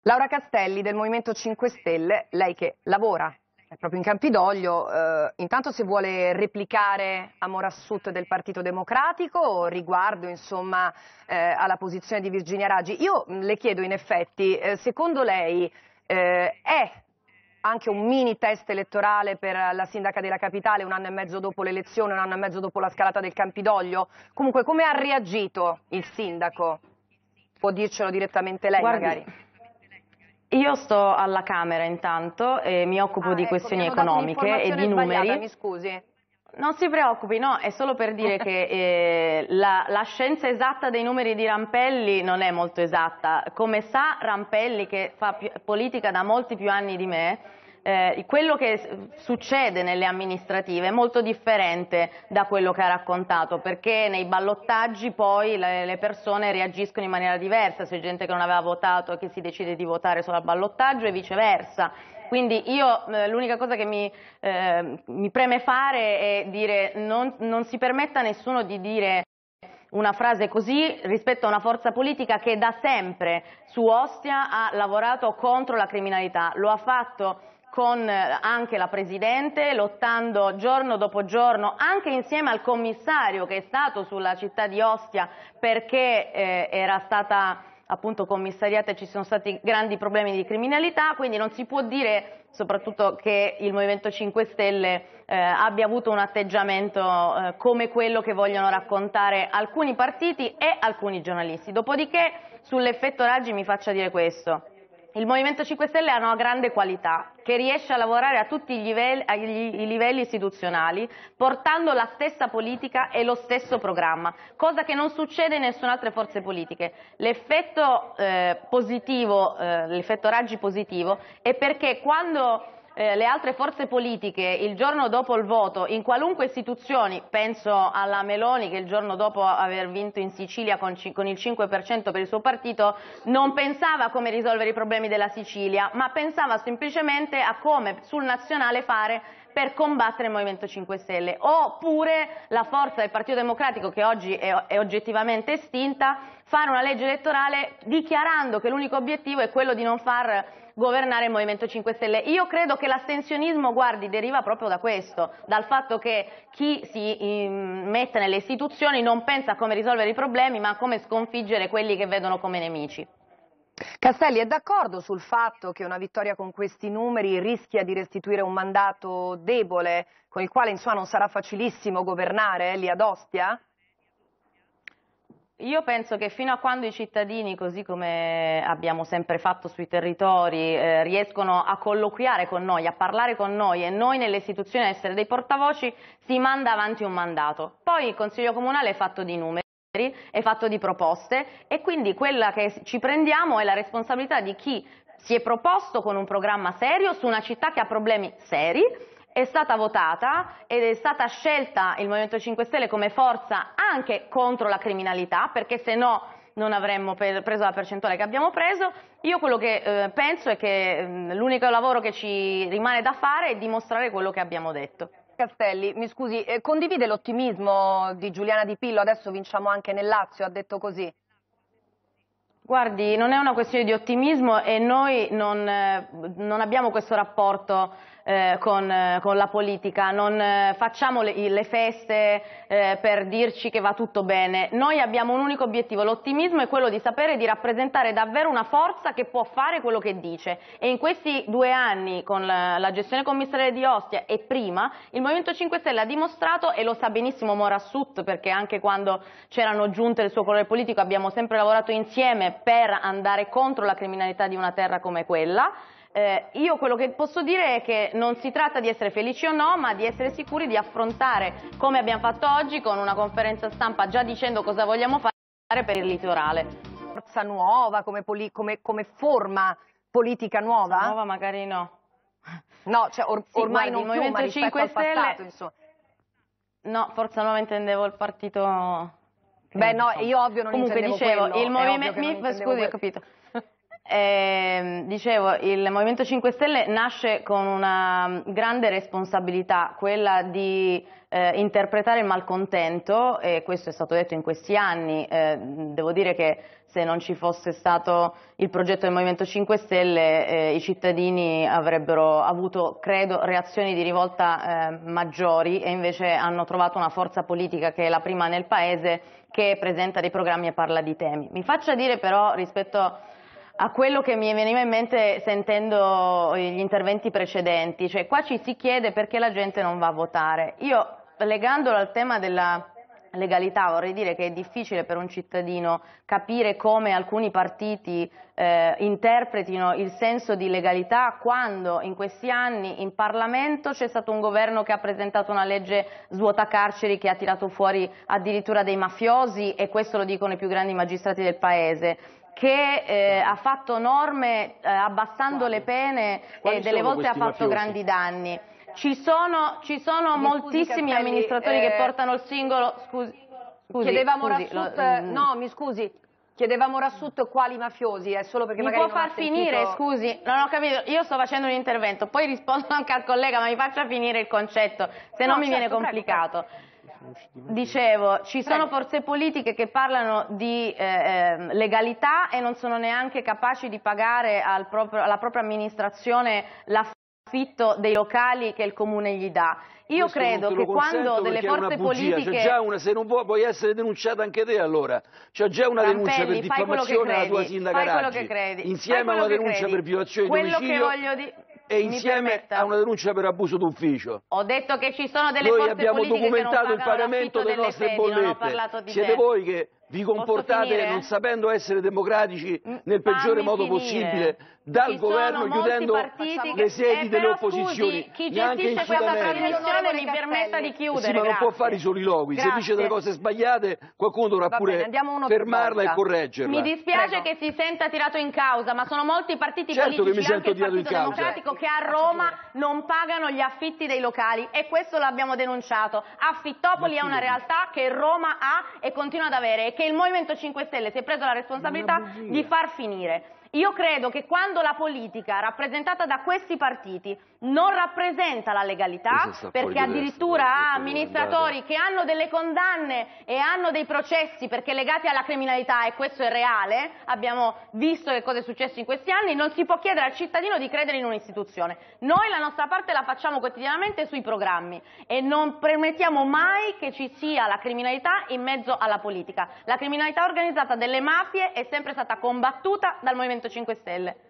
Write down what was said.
Laura Castelli del Movimento 5 Stelle, lei che lavora proprio in Campidoglio, intanto se vuole replicare a Morassut del Partito Democratico riguardo insomma alla posizione di Virginia Raggi. Io le chiedo in effetti, secondo lei è anche un mini test elettorale per la sindaca della capitale un anno e mezzo dopo l'elezione, un anno e mezzo dopo la scalata del Campidoglio? Comunque come ha reagito il sindaco? Può dircelo direttamente lei. Guardi, magari. Io sto alla Camera intanto e mi occupo di questioni economiche e di numeri. Mi scusi. Non si preoccupi, no, è solo per dire che la scienza esatta dei numeri di Rampelli non è molto esatta. Come sa Rampelli, che fa politica da molti più anni di me, quello che succede nelle amministrative è molto differente da quello che ha raccontato, perché nei ballottaggi poi le persone reagiscono in maniera diversa, c'è gente che non aveva votato e che si decide di votare solo al ballottaggio e viceversa. Quindi io l'unica cosa che mi preme fare è dire non si permetta a nessuno di dire una frase così rispetto a una forza politica che da sempre su Ostia ha lavorato contro la criminalità, lo ha fatto con anche la Presidente, lottando giorno dopo giorno, anche insieme al commissario che è stato sulla città di Ostia perché era stata appunto commissariata e ci sono stati grandi problemi di criminalità, quindi non si può dire soprattutto che il Movimento 5 Stelle abbia avuto un atteggiamento come quello che vogliono raccontare alcuni partiti e alcuni giornalisti. Dopodiché sull'effetto Raggi mi faccia dire questo. Il Movimento 5 Stelle ha una grande qualità, che riesce a lavorare a tutti i livelli istituzionali, portando la stessa politica e lo stesso programma, cosa che non succede in nessuna altra forze politiche. L'effetto positivo, l'effetto Raggi positivo, è perché quando le altre forze politiche il giorno dopo il voto in qualunque istituzione, penso alla Meloni che il giorno dopo aver vinto in Sicilia con il 5% per il suo partito non pensava a come risolvere i problemi della Sicilia, ma pensava semplicemente a come sul nazionale fare per combattere il Movimento 5 Stelle, oppure la forza del Partito Democratico che oggi è oggettivamente estinta, fare una legge elettorale dichiarando che l'unico obiettivo è quello di non far governare il Movimento 5 Stelle. Io credo che l'astensionismo, guardi, deriva proprio da questo, dal fatto che chi si mette nelle istituzioni non pensa a come risolvere i problemi, ma a come sconfiggere quelli che vedono come nemici. Castelli è d'accordo sul fatto che una vittoria con questi numeri rischia di restituire un mandato debole, con il quale insomma non sarà facilissimo governare lì ad Ostia? Io penso che fino a quando i cittadini, così come abbiamo sempre fatto sui territori, riescono a colloquiare con noi, a parlare con noi e noi nelle istituzioni a essere dei portavoci, si manda avanti un mandato. Poi il Consiglio Comunale è fatto di numeri, è fatto di proposte e quindi quella che ci prendiamo è la responsabilità di chi si è proposto con un programma serio su una città che ha problemi seri. È stata votata ed è stata scelta il Movimento 5 Stelle come forza anche contro la criminalità, perché se no non avremmo preso la percentuale che abbiamo preso. Io quello che penso è che l'unico lavoro che ci rimane da fare è dimostrare quello che abbiamo detto. Castelli, mi scusi, condivide l'ottimismo di Giuliana Di Pillo, adesso vinciamo anche nel Lazio, ha detto così? Guardi, non è una questione di ottimismo e noi non abbiamo questo rapporto con la politica, non facciamo le feste per dirci che va tutto bene. Noi abbiamo un unico obiettivo, l'ottimismo è quello di sapere di rappresentare davvero una forza che può fare quello che dice e in questi 2 anni con la gestione commissariale di Ostia e prima il Movimento 5 Stelle ha dimostrato, e lo sa benissimo Morassut perché anche quando c'erano giunte del suo colore politico abbiamo sempre lavorato insieme per andare contro la criminalità di una terra come quella. Io quello che posso dire è che non si tratta di essere felici o no, ma di essere sicuri di affrontare, come abbiamo fatto oggi, con una conferenza stampa già dicendo cosa vogliamo fare per il litorale. Forza nuova, come forma politica nuova? Forza nuova magari no. No, cioè ormai sì, non più, ma rispetto al passato, insomma. No, Forza Nuova intendevo il partito... Beh no, io ovvio non Comunque intendevo dicevo, quello. il movimento... Scusi, ho capito. Dicevo, il Movimento 5 Stelle nasce con una grande responsabilità, quella di interpretare il malcontento, e questo è stato detto in questi anni. Devo dire che se non ci fosse stato il progetto del Movimento 5 Stelle i cittadini avrebbero avuto, credo, reazioni di rivolta maggiori, e invece hanno trovato una forza politica che è la prima nel Paese, che presenta dei programmi e parla di temi. Mi faccia dire però, rispetto a quello che mi veniva in mente sentendo gli interventi precedenti, cioè qua ci si chiede perché la gente non va a votare. Io, legandolo al tema della legalità, vorrei dire che è difficile per un cittadino capire come alcuni partiti interpretino il senso di legalità, quando in questi anni in Parlamento c'è stato un governo che ha presentato una legge svuota carceri che ha tirato fuori addirittura dei mafiosi, e questo lo dicono i più grandi magistrati del Paese, che ha fatto norme abbassando le pene e delle volte ha fatto grandi danni. Ci sono moltissimi amministratori che portano il singolo... Chiedevamo chiedevamo Rassut quali mafiosi, è solo perché mi magari può far finire, scusi, non ho capito, io sto facendo un intervento, poi rispondo anche al collega, ma mi faccia finire il concetto, se no mi viene complicato. Dicevo, ci sono forze politiche che parlano di legalità e non sono neanche capaci di pagare alla propria amministrazione l'affitto dei locali che il comune gli dà. Io credo che quando delle forze politiche... C'è già una, se non puoi essere denunciata anche te allora, c'è già una denuncia per diffamazione alla tua sindaca Raggi, insieme a una denuncia per violazione di domicilio e insieme a una denuncia per abuso d'ufficio. Ho detto che ci sono delle forze politiche che non pagano Noi abbiamo documentato il pagamento delle nostre bollette, siete voi che vi comportate non sapendo essere democratici nel peggiore modo possibile dal governo, chiudendo le sedi delle opposizioni. Chi gestisce questa trasmissione mi permetta di chiudere. Sì, ma non può fare i soliloqui, se dice delle cose sbagliate qualcuno dovrà pure fermarla e correggerla. Mi dispiace che si senta tirato in causa, ma sono molti i partiti politici, anche il Partito Democratico, che a Roma non pagano gli affitti dei locali, e questo l'abbiamo denunciato. Affittopoli è una realtà che Roma ha e continua ad avere, e che il Movimento 5 Stelle si è preso la responsabilità di far finire. Io credo che quando la politica rappresentata da questi partiti non rappresenta la legalità, perché addirittura ha amministratori che hanno delle condanne e hanno dei processi perché legati alla criminalità, e questo è reale, abbiamo visto che cosa è successo in questi anni, non si può chiedere al cittadino di credere in un'istituzione. Noi la nostra parte la facciamo quotidianamente sui programmi e non permettiamo mai che ci sia la criminalità in mezzo alla politica. La criminalità organizzata delle mafie è sempre stata combattuta dal Movimento 5 Stelle.